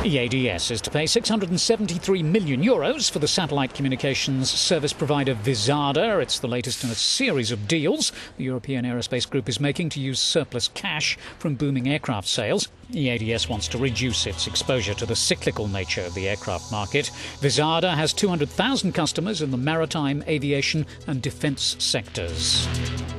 EADS is to pay €673 million for the satellite communications service provider Vizada. It's the latest in a series of deals the European aerospace group is making to use surplus cash from booming aircraft sales. EADS wants to reduce its exposure to the cyclical nature of the aircraft market. Vizada has 200,000 customers in the maritime, aviation and defence sectors.